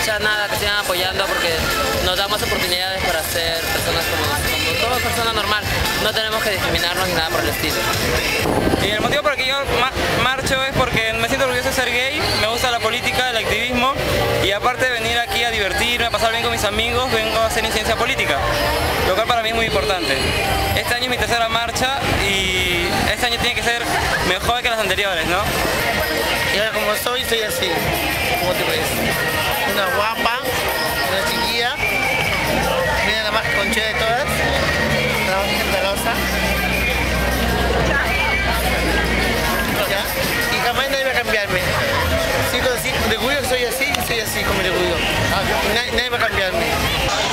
marcha, nada, que sigan apoyando porque nos da más oportunidades para ser personas como toda persona normal. No tenemos que discriminarnos ni nada por el estilo. Y el motivo por el que yo marcho es porque me siento orgulloso de ser gay, me gusta la política, el activismo y aparte de venir aquí a divertirme, a pasar bien con mis amigos, vengo a hacer incidencia política, lo cual para mí es muy importante. Este año es mi tercera marcha y este año tiene que ser mejor que las anteriores, ¿no? Y ahora como soy así, como te ves, una guapa, una chiquilla, mira la más concha de todas, la más escandalosa. ¿Ya? Y jamás nadie va a cambiarme. Sigo así, de orgullo que soy así como de orgullo. Nadie va a cambiarme.